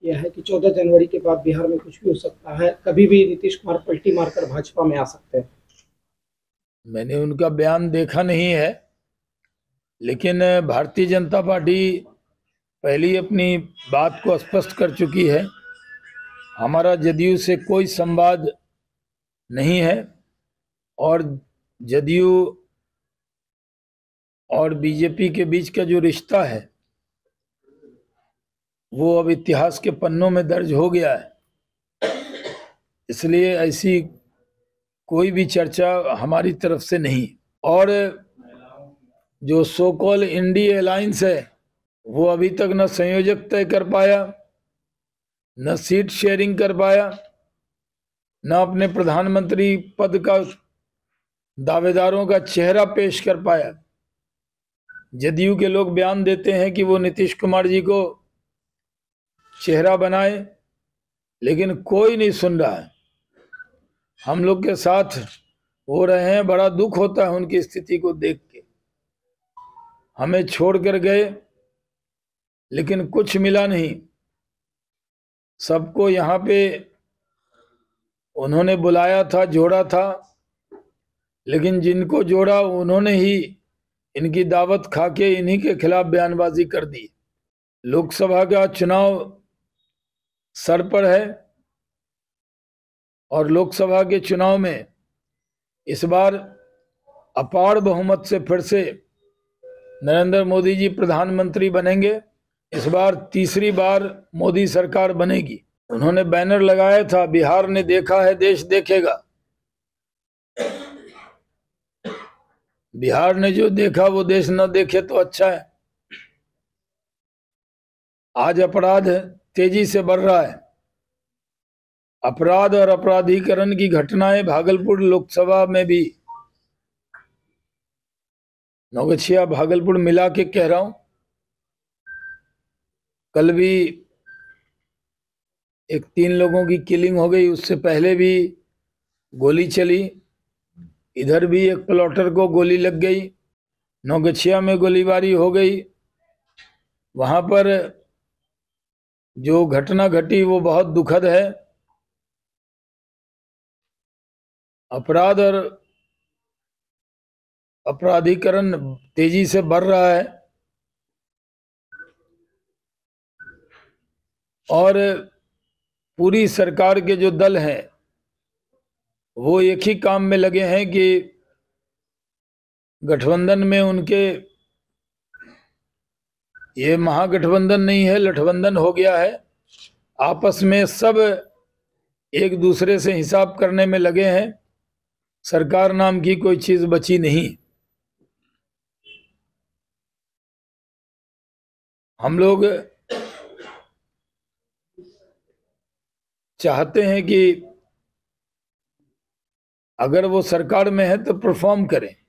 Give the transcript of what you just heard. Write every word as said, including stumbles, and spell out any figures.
यह है कि चौदह जनवरी के बाद बिहार में कुछ भी हो सकता है, कभी भी नीतीश कुमार पलटी मारकर भाजपा में आ सकते हैं। मैंने उनका बयान देखा नहीं है, लेकिन भारतीय जनता पार्टी पहली अपनी बात को स्पष्ट कर चुकी है। हमारा जदयू से कोई संवाद नहीं है और जदयू और बीजेपी के बीच का जो रिश्ता है वो अब इतिहास के पन्नों में दर्ज हो गया है। इसलिए ऐसी कोई भी चर्चा हमारी तरफ से नहीं। और जो सो कॉल इंडी अलायंस है वो अभी तक न संयोजक तय कर पाया, न सीट शेयरिंग कर पाया, न अपने प्रधानमंत्री पद का दावेदारों का चेहरा पेश कर पाया। जदयू के लोग बयान देते हैं कि वो नीतीश कुमार जी को चेहरा बनाए, लेकिन कोई नहीं सुन रहा है। हम लोग के साथ हो रहे हैं, बड़ा दुख होता है उनकी स्थिति को देख के। हमें छोड़कर गए लेकिन कुछ मिला नहीं। सबको यहाँ पे उन्होंने बुलाया था, जोड़ा था, लेकिन जिनको जोड़ा उन्होंने ही इनकी दावत खा के इन्हीं के खिलाफ बयानबाजी कर दी। लोकसभा का चुनाव सर पर है और लोकसभा के चुनाव में इस बार अपार बहुमत से फिर से नरेंद्र मोदी जी प्रधानमंत्री बनेंगे। इस बार तीसरी बार मोदी सरकार बनेगी। उन्होंने बैनर लगाया था, बिहार ने देखा है देश देखेगा। बिहार ने जो देखा वो देश न देखे तो अच्छा है। आज अपराध तेजी से बढ़ रहा है। अपराध और अपराधीकरण की घटनाएं भागलपुर लोकसभा में भी, नौगछिया भागलपुर मिला के कह रहा हूं, कल भी एक तीन लोगों की किलिंग हो गई, उससे पहले भी गोली चली। इधर भी एक प्लॉटर को गोली लग गई, नौगछिया में गोलीबारी हो गई। वहां पर जो घटना घटी वो बहुत दुखद है। अपराध और अपराधीकरण तेजी से बढ़ रहा है और पूरी सरकार के जो दल हैं वो एक ही काम में लगे हैं कि गठबंधन में उनके, ये महागठबंधन नहीं है, लठबंधन हो गया है। आपस में सब एक दूसरे से हिसाब करने में लगे हैं। सरकार नाम की कोई चीज बची नहीं। हम लोग चाहते हैं कि अगर वो सरकार में है तो परफॉर्म करें।